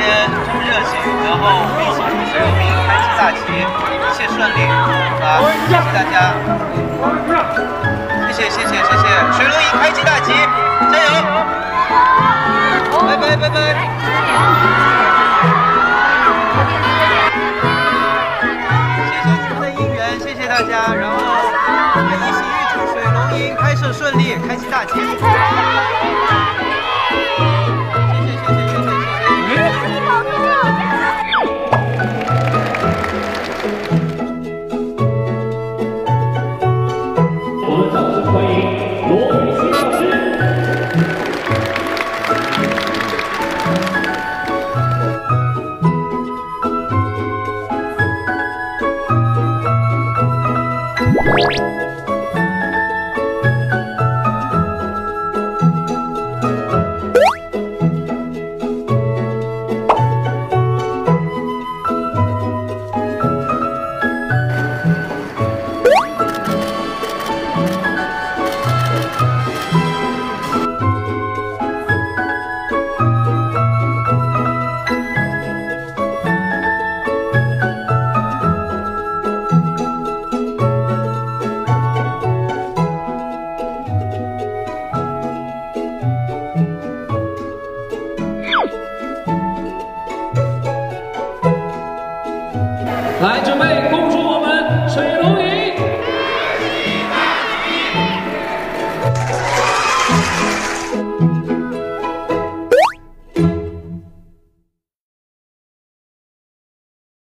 天这么热情，然后我们一起祝水龙吟开机大吉，一切顺利啊！谢谢大家，谢谢水龙吟开机大吉，加油！拜拜拜拜。谢谢你们的应援，谢谢大家，然后我们一起预祝水龙吟开设顺利，开机大吉。 来，准备。